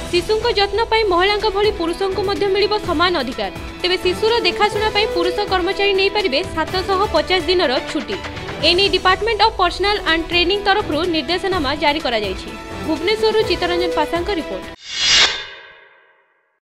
शिशुंको जत्न पाई महिलांका भली पुरुषंको मध्य मिलिबो समान अधिकार। तेबे शिशुर देखाशुना पाई पुरुष कर्मचारी नहीं पारिबे 750 दिनर छुट्टी। एनी department of personnel and training तरफ निर्देशनामा जारी करा जायछि। भुवनेश्वर चित्तरंजन पासांक रिपोर्ट।